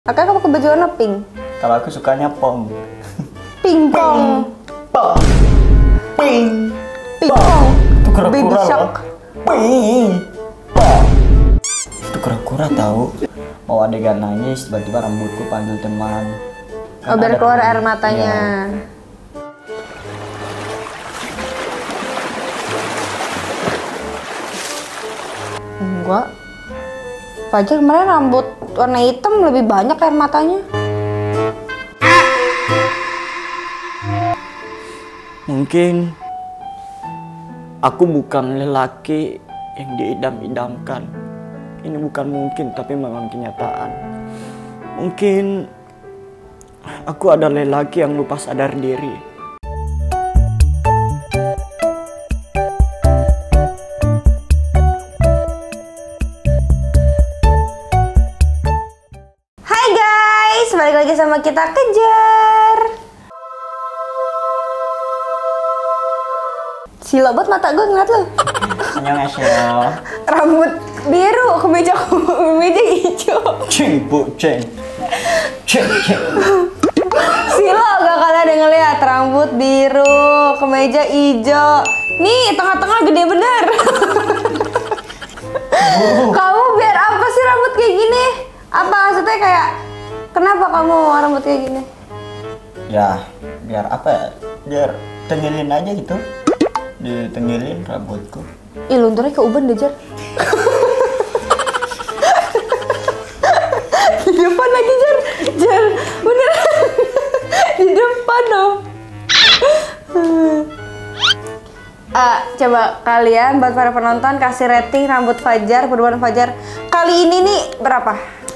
Kakak kamu pakai baju warna pink? Kalau aku sukanya pong. Pingpong. Pong. Ping. Pingpong. Itu kura-kura Baby loh. shark. Ping. Pong. Itu kura-kura tahu. Mau adegan nangis, tiba-tiba rambutku panggil teman. Oh, biar keluar air matanya. Iya. Enggak. Fajar kemarin rambut warna hitam lebih banyak air matanya. Mungkin aku bukan lelaki yang diidam-idamkan. Ini bukan mungkin, tapi memang kenyataan. Mungkin aku adalah lelaki yang lupa sadar diri. Hai guys, balik lagi sama kita Kejar. Silo buat mata gue ngeliat lo. Annyeonghaseyo. Rambut biru, kemeja hijau. Ceng bu ceng. Ceng ceng. Silo gak kalian ada ngeliat rambut biru, kemeja hijau. Nih tengah-tengah gede bener. Kamu biar apa sih rambut kayak gini? Apa maksudnya kayak kenapa kamu mau rambut kayak gini? Ya, biar apa ya? Biar tengilin aja gitu. Ditengilin rambutku. Ih lunturnya ke uban deh Jar. Di depan lagi Jar. Jar, beneran. Di depan dong. Coba kalian buat para penonton kasih rating rambut Fajar, perbuatan Fajar kali ini nih berapa?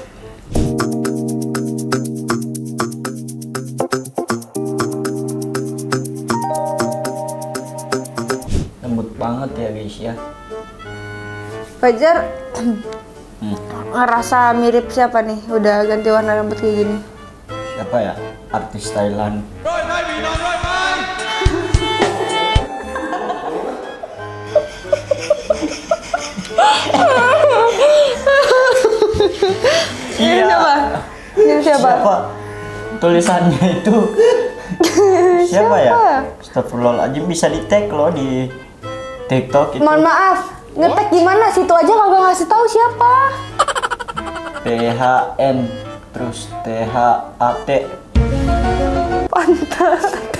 Lembut banget ya guys ya. Fajar ngerasa mirip siapa nih? Udah ganti warna rambut kayak gini. Siapa ya? Artis Thailand. Ini siapa? Ini siapa? Tulisannya itu siapa ya? Astagfirullahaladzim, bisa di tag loh di TikTok itu. Mohon maaf, ngetek gimana? Situ aja kagak ngasih tahu siapa. PHN terus THAT. Pantas.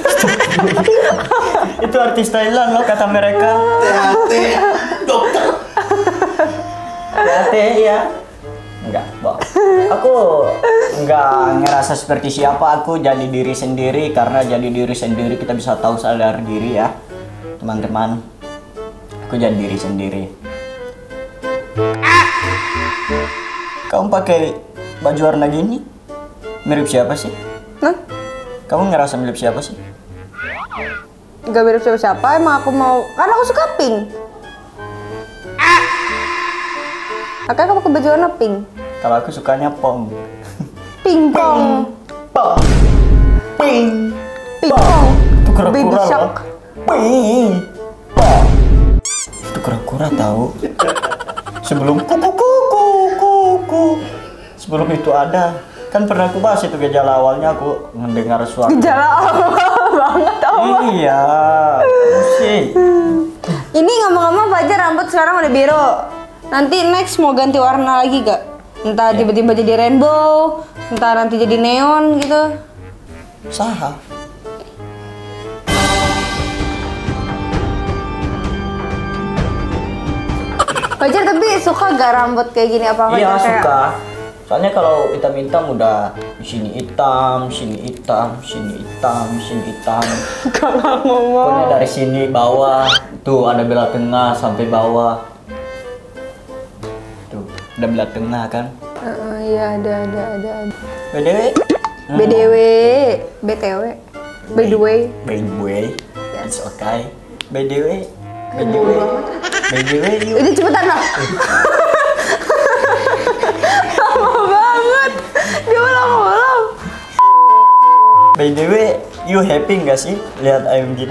Itu artis Thailand loh kata mereka. THT dokter. THT ya. Enggak, bohong. Aku enggak ngerasa seperti siapa, aku jadi diri sendiri. Karena jadi diri sendiri kita bisa tahu sadar diri ya teman-teman. Aku jadi diri sendiri. Kamu pakai baju warna gini mirip siapa sih? Hah? Kamu ngerasa mirip siapa sih? Gak mirip siapa-siapa, emang aku mau. Karena aku suka pink. Kakak kamu pakai baju warna pink? Kalau aku sukanya pong. Pingpong. Pong. Ping. Pingpong. Itu Baby kura-kura loh. shark. Ping. Pong. Itu kura-kura tahu. Sebelum kuku. Sebelum itu ada. Kan pernah aku bahas itu gejala awalnya aku mendengar suara. Gejala awal banget awal. Iya. Musik. Ini ngomong-ngomong Fajar rambut sekarang udah biru. Nanti next mau ganti warna lagi gak? Entah tiba-tiba jadi rainbow, entah nanti jadi neon gitu. Saha. Fajar tapi suka gak rambut kayak gini apa Iya Fajar kayak? suka. Soalnya kalau hitam-hitam udah di sini hitam, sini hitam, sini hitam, sini hitam. Kalau ngomong. Pokoknya dari sini bawah, tuh ada belah tengah sampai bawah. Tuh, ada belah tengah kan. Iya ada. BDW. BDW, BTW, by the way. By the way, Yes. it's okay. BDW, you. Ini cepetan lah. Lama banget. Diulang-ulang. By the way, you happy nggak sih lihat ayam gini?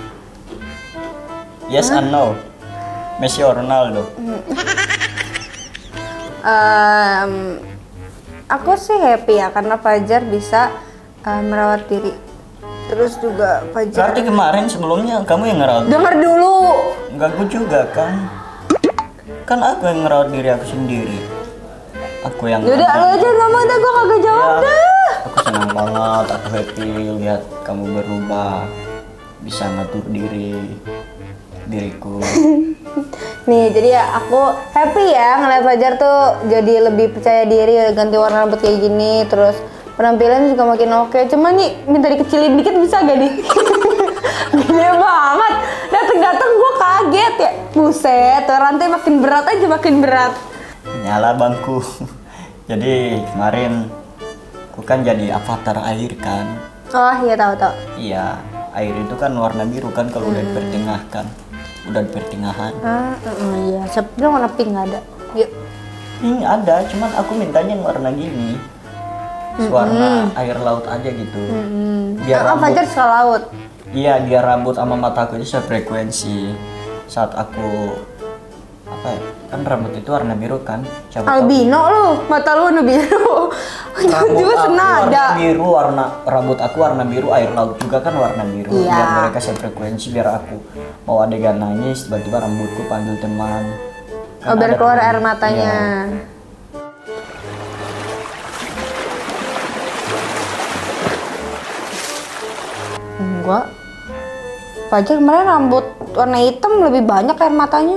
Yes and no. Messi or Ronaldo? Aku sih happy ya karena Fajar bisa merawat diri. Terus juga Fajar. Berarti kemarin sebelumnya kamu yang ngerawat? Dengar dulu. Enggak, aku juga kan. Kan aku yang ngerawat diri aku sendiri. Aku yang. Yaudah, lo aja ngomong dah, gue kagak jawab Ya, dah. aku senang banget, aku happy lihat kamu berubah, bisa ngatur diriku. Nih, jadi ya aku happy ya ngeliat Fajar tuh jadi lebih percaya diri, ganti warna rambut kayak gini, terus penampilan juga makin oke. Cuman nih minta dikecilin dikit bisa gak nih? Gede banget. Dateng-dateng gue kaget ya. Buset, rantai makin berat aja makin berat. Nyala bangku. Jadi kemarin aku kan jadi avatar air kan. Oh iya, tahu. Iya, air itu kan warna biru kan kalau udah dipertengahkan. Udah di pertengahan. Iya, sebenarnya warna pink nggak ada. Yuk. Ini ada, cuman aku mintanya yang warna gini. Warna air laut aja gitu. Biar Apa Fajar suka laut? Iya, biar rambut sama mataku itu sefrekuensi. Saat aku apa ya? Kan rambut itu warna biru kan. Siapa tahu Albino lu, mata lu warna biru. rambut Juga aku senada. warna biru, rambut aku warna biru, air laut juga kan warna biru. Iya. Biar mereka sefrekuensi, biar aku mau adegan nangis tiba-tiba rambutku panggil teman. Oh, biar ada keluar teman. air matanya. Iya. Enggak. Fajar kemarin rambut warna hitam lebih banyak air matanya.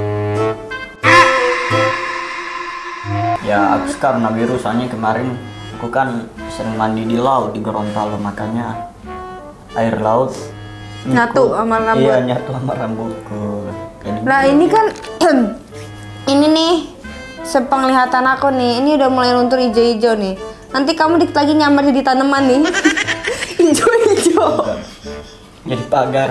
Ya aku karena biru, soalnya kemarin aku kan sering mandi di laut di Gorontalo, makanya air laut Nyatu sama rambut. Iya, nyatu sama rambutku. Kayak Nah ini kan ini nih sepenglihatan aku nih, ini udah mulai luntur hijau-hijau nih. Nanti kamu dikit lagi nyamar jadi tanaman nih. Hijau-hijau. jadi pagar.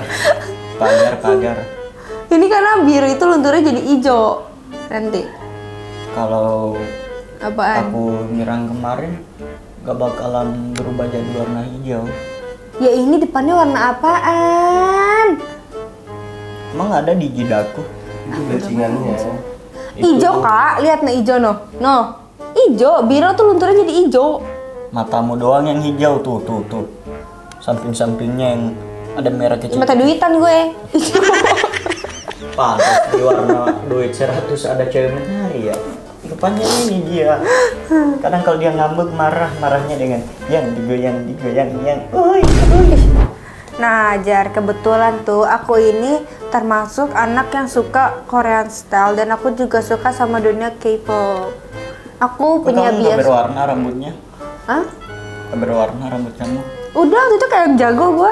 Ini karena biru itu lunturnya jadi hijau nanti. Kalau Apaan? aku nyerang kemarin gak bakalan berubah jadi warna hijau. Ya ini depannya warna apaan? Emang ada di jidaku? Bajingannya. Ijo kak, lihat nih ijo no, ijo, biru tuh lunturnya jadi ijo. Matamu doang yang hijau tuh. Samping-sampingnya yang ada merah kecil. Mata duitan gue. Pantas di warna duit 100 ada cewek menari ya. Rupanya ini dia. Kadang kalau dia ngambek marahnya dengan yang digoyang. Uy. Nah, Jar, kebetulan tuh aku ini termasuk anak yang suka Korean style dan aku juga suka sama dunia K-pop. Aku punya Kamu nggak bias. berwarna rambutnya? Hah? Nggak berwarna rambut kamu? Udah, itu kayak yang jago gua.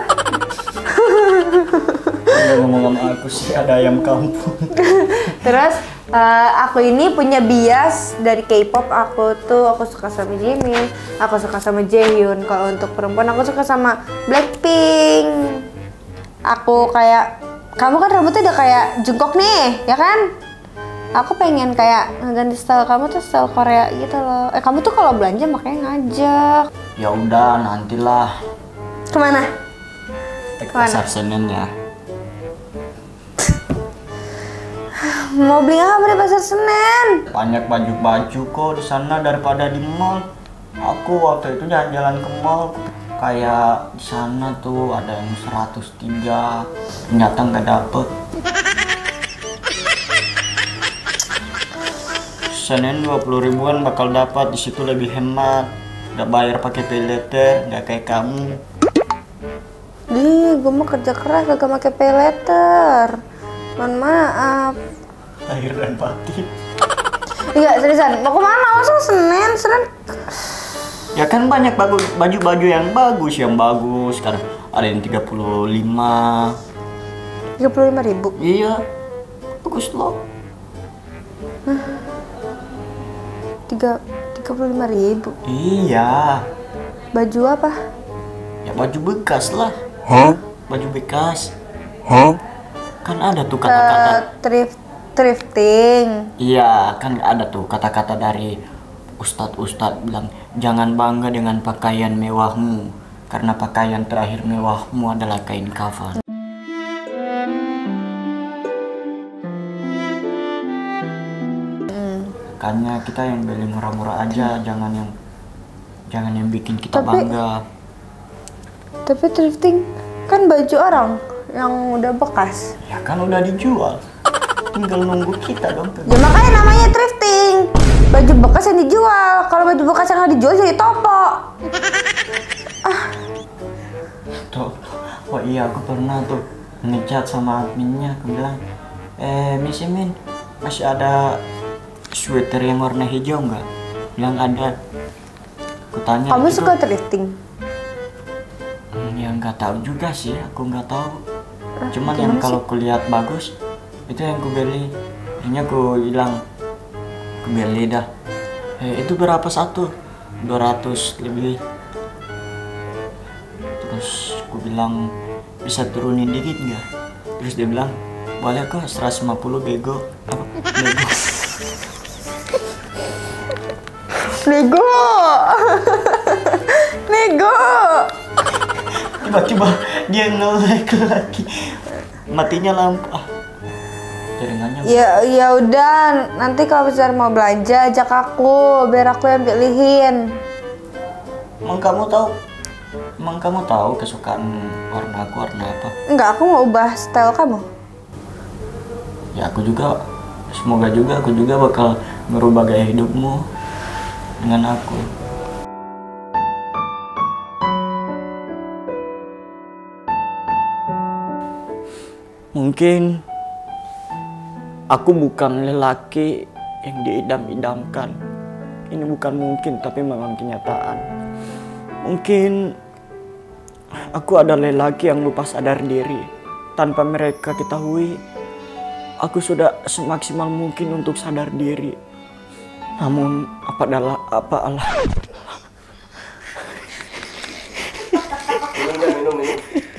Udah ngomong sama aku sih ada ayam kampung. Terus aku ini punya bias dari K-pop. Aku suka sama Jimin, aku suka sama Jaehyun. Kalau untuk perempuan aku suka sama Blackpink. Aku kayak kamu kan rambutnya udah kayak Jungkook nih, ya kan? Aku pengen kayak ganti style kamu tuh style Korea gitu loh. Kamu tuh kalau belanja makanya ngajak. Ya udah, nantilah. Kemana? Ke Mana? pasar Senen ya. Mau beli apa di pasar Senen? Banyak baju-baju kok di sana daripada di mall. Aku waktu itu jalan-jalan ke mall, kayak di sana tuh ada yang 103, ternyata nggak dapet. Senin 20 ribuan bakal dapat, di situ lebih hemat. Nggak bayar pakai pay letter, nggak kayak kamu. Gue mau kerja keras kagak pakai pay letter. Mohon maaf. Lahir dan batin. Iya, seriusan. Mau kemana? Masa Senen? Ya kan banyak baju-baju yang bagus kan. Ada yang 35. 35.000. Iya, bagus loh. 35.000. Iya, Baju apa? ya baju bekas lah. Baju bekas. Kan ada tuh Ke kata-kata. thrifting. Iya, kan ada tuh kata-kata dari ustadz bilang, jangan bangga dengan pakaian mewahmu, karena pakaian terakhir mewahmu adalah kain kafan. Makanya kita yang beli murah-murah aja, jangan yang Jangan yang bikin kita bangga. Tapi thrifting kan baju orang yang udah bekas. Ya kan udah dijual. Tinggal nunggu kita dong. Ya makanya namanya thrifting. Baju bekas yang dijual. Kalau baju bekas yang nggak dijual jadi toko. Tuh, oh iya aku pernah tuh ngechat sama adminnya. Aku bilang, Miss Min, masih ada sweater yang warna hijau nggak? Bilang ada. Aku tanya. Kamu suka thrifting? Ya nggak tahu juga sih, aku nggak tahu. Cuman yang kalau kulihat bagus, itu yang ku beli. Akhirnya aku bilang, aku beli dah. Itu berapa satu? 200 lebih. Terus aku bilang, bisa turunin dikit nggak? Terus dia bilang, boleh kok 150 bego. Apa? Bego. Nego. Nego. Tiba-tiba dia nge-like lagi. Matinya lampu. Jaringannya. Ya udah, nanti kalau besar mau belanja ajak aku, biar aku yang pilihin. Emang kamu tahu kesukaan warna aku warna apa? Enggak, aku mau ubah style kamu. Ya aku juga, semoga juga aku juga bakal merubah gaya hidupmu dengan aku. Mungkin aku bukan lelaki yang diidam-idamkan. Ini bukan mungkin, tapi memang kenyataan. Mungkin aku adalah lelaki yang lupa sadar diri. Tanpa mereka ketahui, aku sudah semaksimal mungkin untuk sadar diri. Namun Minum.